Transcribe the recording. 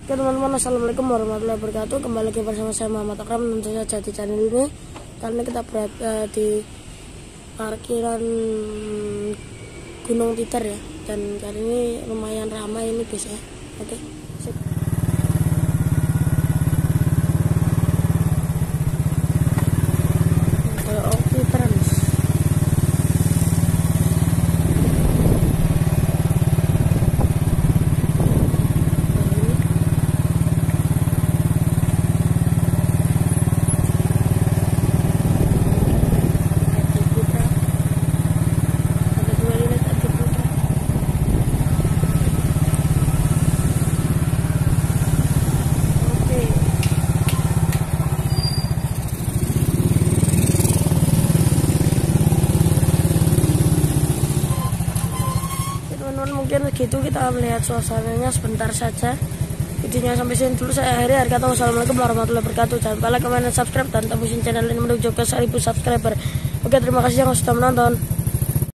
Oke teman-teman, assalamualaikum warahmatullahi wabarakatuh. Kembali lagi bersama saya Muhammad Akram, tentu saja di channel ini. Kali ini kita berada di parkiran Gunung Titer ya. Dan kali ini lumayan ramai ini bis ya. Oke, sip. Mungkin begitu, kita melihat suasananya sebentar saja. Videonya sampai sini dulu, saya akhiri. Wassalamualaikum warahmatullahi wabarakatuh. Jangan lupa like, comment, dan subscribe, dan tembusin channel ini menuju ke 1000 subscriber. Oke, terima kasih yang sudah menonton.